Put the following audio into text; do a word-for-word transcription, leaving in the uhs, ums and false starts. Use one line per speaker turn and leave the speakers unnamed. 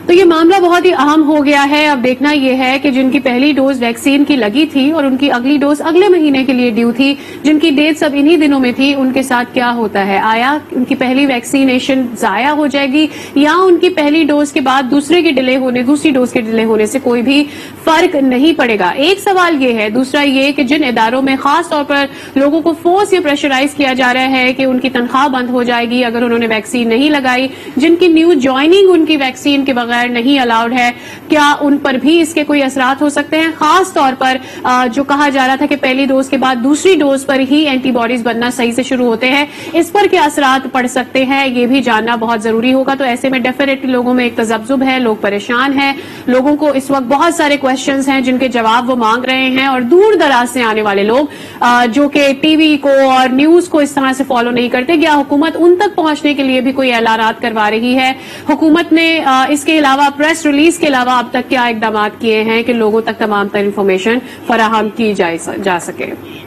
تو یہ معاملہ بہت ہی اہم ہو گیا ہے. اب دیکھنا یہ ہے کہ جن کی پہلی ڈوز ویکسین کی لگی تھی اور ان کی اگلی ڈوز اگلے مہینے کے لیے ڈیو تھی, جن کی ڈیٹ سب انہی دنوں میں تھی, ان کے ساتھ کیا ہوتا ہے. آیا ان کی پہلی ویکسینیشن ضائع ہو جائے گی یا ان کی پہلی ڈوز کے بعد دوسرے کے ڈیلے ہونے دوسری ڈوز کے ڈیلے ہونے سے کوئی بھی فرق نہیں پڑے گا. ایک سوال یہ ہے. دوسرا یہ کہ جن اداروں میں خاص طور پر لوگوں کو فورس یا پریشرائز کیا جا رہا ہے کہ ان کی تنخواہ بند ہو جائے گی اگر انہوں نے ویکسین نہیں لگائی, جن کی نیو جوائننگ ان کی ویکسین کے بغیر نہیں الاؤڈ ہے, کیا ان پر بھی اس کے کوئی اثرات ہو سکتے ہیں؟ خاص طور پر جو کہا جا رہا تھا کہ پہلی ڈوز کے بعد دوسری ڈوز پر ہی اینٹی باڈیز بننا صحیح سے شروع ہوتے ہیں, اس پر کیا اثرات پڑ سکتے ہیں یہ بھی جاننا بہت ضروری ہوگا. تو ایسے میں ڈیفینیٹلی لوگوں میں ایک تذبذب ہے, لوگ پریشان ہیں, لوگوں کو اس وقت بہت سارے کویشچنز ہیں جن کے جواب وہ مانگ رہے ہیں, اور دور دراز سے آنے والے لوگ جو کہ ٹی وی کو اور نیوز کو اس طرح سے فالو نہیں کرتے, کیا حکومت ان تک پہنچنے کے لیے بھی کوئی اعلانات کروا رہی ہے؟ حکومت نے اس کے علاوہ پریس ریلیز کے علاوہ اب تک کیا اقدامات کیے ہیں کہ لوگوں تک تمام تر انفارمیشن فراہم کی جا سکے؟